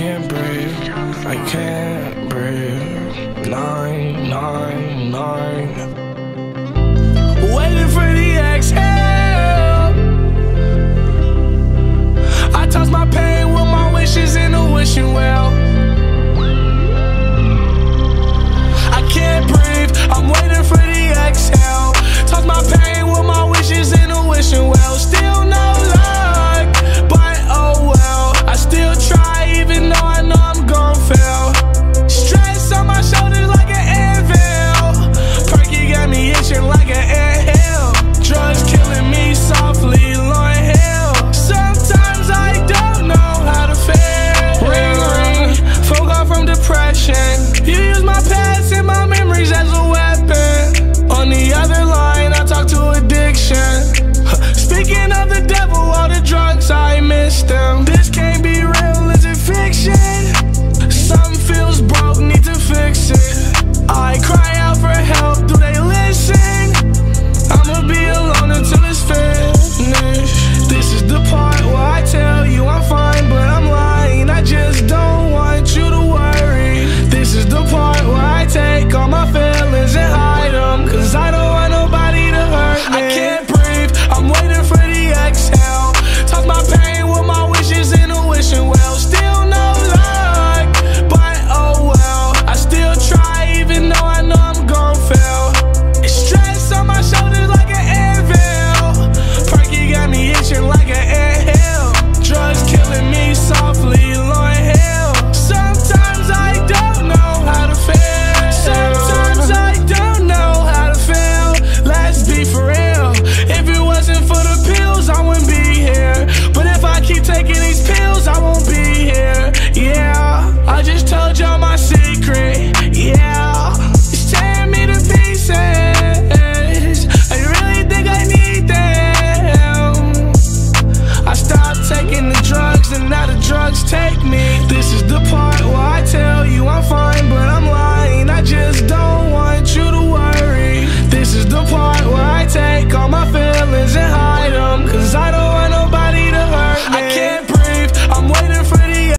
can't breathe, I can't breathe. 999. Waiting for the exhale. I toss my pain with my wishes in a wishing well. I can't breathe, I'm waiting for the exhale. Toss my pain with my wishes in a wishing well. Still no luck, but oh well. I still try even though I know I'm gon' fail. Stress on my shoulders like an anvil. Perky got me itching like an anthill. Drugs killing me softly, Lauryn Hill. Sometimes I don't know how to feel. Ring ring, folk off from depression. You use my past and my memories as a weapon. On the other line, I talk to addiction. Speaking of the devil, all the drugs, I miss them. This can't be real, is it fiction? Something feels broke, need to fix it. I cry out for help, do they listen? I'ma be alone until it's finished. This is the part where I tell you I'm fine, but I'm lying. I just don't want you to worry. This is the part where I take all my feelings and hide them, cause I don't want nobody to hurt me. I can't breathe, I'm waiting for the exhale. Toss my pain with my wishes in a wishing well. Still no luck, but oh well. I still try even though I know I'm gon' fail. Stress on my shoulders like an anvil. Perky got me itching like an anthill. Drugs killing me softly, Lauryn Hill. Sometimes I don't know how to feel. Sometimes I don't know how to feel. Let's be for real. If it wasn't for the pills, I wouldn't be here. But if I keep taking these pills, I won't be here. Yeah, I just told y'all my secret. Yeah, it's tearing me to pieces. I really think I need them. I stopped taking the drugs and now the drugs take me. This is the part where I tell you I'm fine, but I'm lying. I just don't